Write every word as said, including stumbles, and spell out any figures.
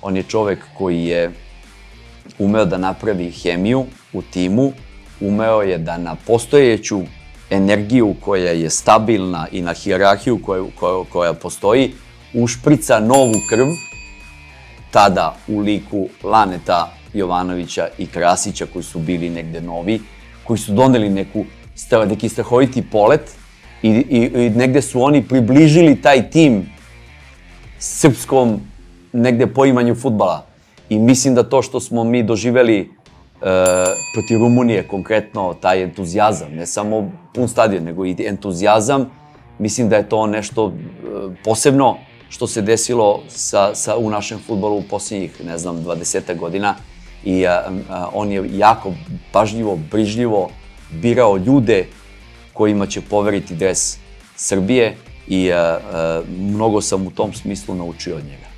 On je čovek koji je umeo da napravi hemiju u timu, umeo je da na postojeću energiju koja je stabilna i na hijerarhiju koja postoji, ušprica novu krv, tada u liku Laneta Jovanovića i Krasića, koji su bili negde novi, koji su doneli neki strahoviti polet i negde su oni približili taj tim srpskom negde poimanju fudbala. I mislim da to što smo mi doživeli protiv Rumunije, konkretno taj entuzijazam, ne samo pun stadion, nego i entuzijazam, mislim da je to nešto posebno što se desilo u našem fudbalu u posljednjih, ne znam, dvadesetak godina. I on je jako pažljivo, brižljivo birao ljude kojima će poveriti dres Srbije i mnogo sam u tom smislu naučio od njega.